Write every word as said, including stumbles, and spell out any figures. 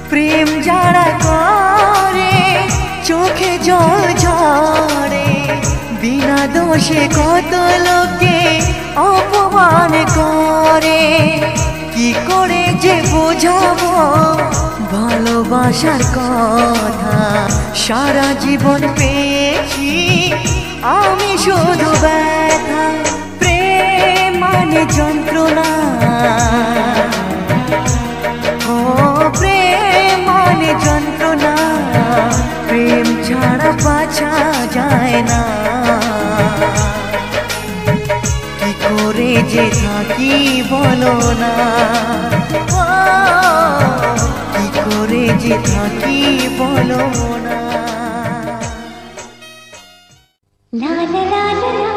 প্রেম যারা করে চোখে জল ঝরে, বিনা দোষে কত লোকে অপমান করে। কি করে যে বোঝাবো ভালোবাসার কথা, সারা জীবন পেয়েছি আমি শুধু ব্যথা। প্রেম মানে যন্ত্রণা, ও প্রেম মানে যন্ত্রণা, প্রেম ছাড়া বাঁচা যায় না। কি করে যে থাকি বলো না, ও কি করে যে থাকি বলো না। লা লা লা লা।